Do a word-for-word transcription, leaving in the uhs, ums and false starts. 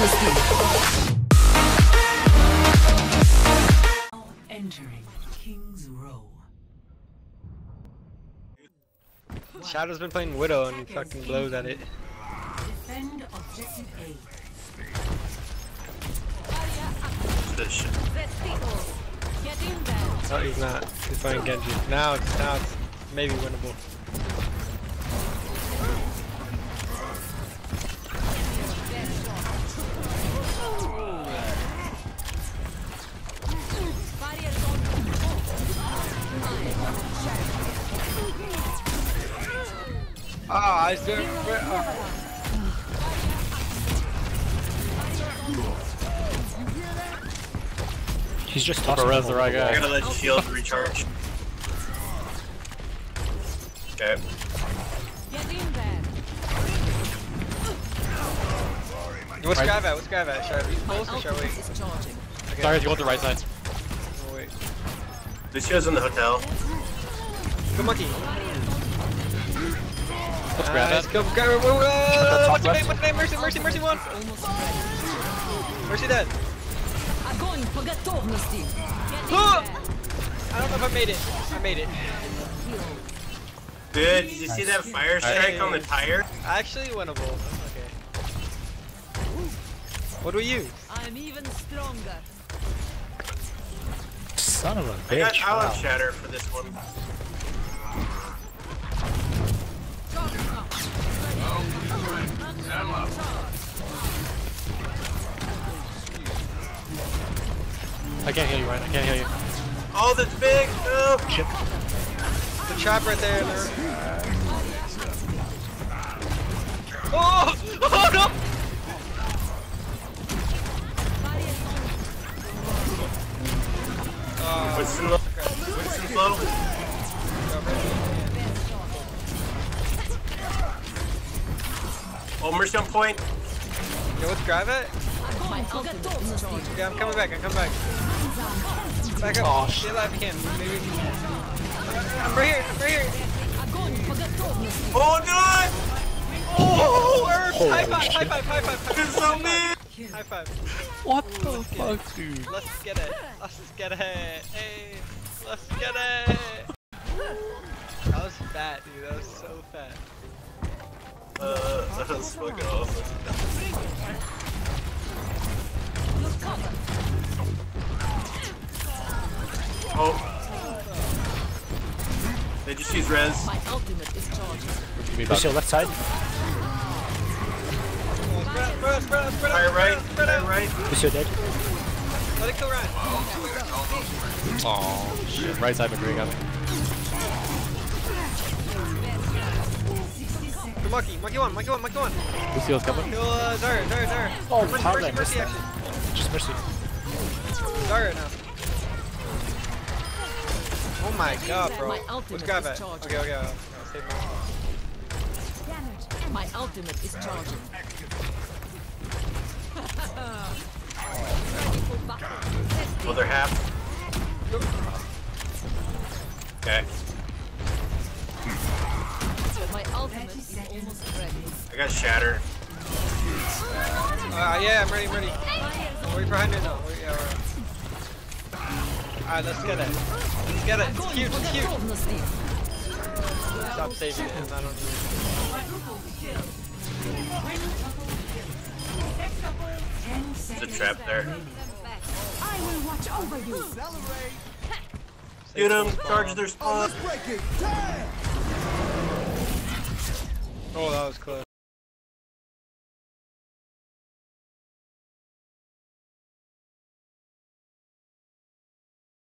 Entering King's Row. Shadow's been playing Widow and he fucking blows at it. Defend objective A. This shit. Oh, he's not. He's playing Genji. Now it's, now it's maybe winnable. Ah, I still. He's just tossing res the right guy. I gotta let shield recharge. Okay. What's Grav at? What's Grav at? Should I be close or should I wait? Okay. Sorry, you want the right side. Oh, wait. Lucio's in the hotel. Go monkey. Let's grab Nice. it. Go, grab it. Whoa, whoa. What's your name? What's your name? Mercy, Mercy, Mercy one. Mercy dead. Oh! I don't know if I made it. I made it. Dude, did you see that fire strike on the tire? Actually winnable. Okay. What do we use? I'm even stronger. Son of a I bitch. got I'll have Wow. shatter for this one. I can't heal you, Ryan. I can't heal you. Oh, that's big! No! Shit. The trap right there. Oh! Oh no! Uh, Winston low. Winston's low. Oh, Mercy on point. Yo, what's Grav at? Okay, I'm coming back. I'm coming back. Back up. Oh, Stay alive if you can. Maybe. I'm right here. I'm right here. Oh, God! Oh, Earth! Holy High five! shit. High five! High five! High It's five! so mean! High five! What the fuck, dude? Let's get it! Let's just get it! Hey! Let's get it! That was fat, dude. That was so fat. Uh, that was fucking awesome. Oh. They just use res. My ultimate is charging. Lucio, left side. Spread out, spread out, spread out, spread out, Fire right, spread fire out. right. Lucio dead. Let it kill Ryan. Oh shit. Right side McGree got me. Go monkey, monkey one, monkey one, monkey one. Lucio's coming. Kill uh, Zara, Zara, Zara. Oh, mercy, how mercy, did I miss mercy, that? actually. Just mercy. Zara now. Oh my god, bro. My Let's ultimate grab is it. charging. Okay, okay, okay. I'll save my. My ultimate is charging. Oh, they're half. Okay. My ultimate is almost ready. I got shatter. Uh, yeah, I'm ready, I'm ready. Wait for Hunter though. Wait, yeah, alright. Alright, let's get it. Let's get it. It's cute, it's cute. Stop saving him, I don't need it. There's a trap there. I will watch over you. Get them, charge their spawn. Let's break it. Damn!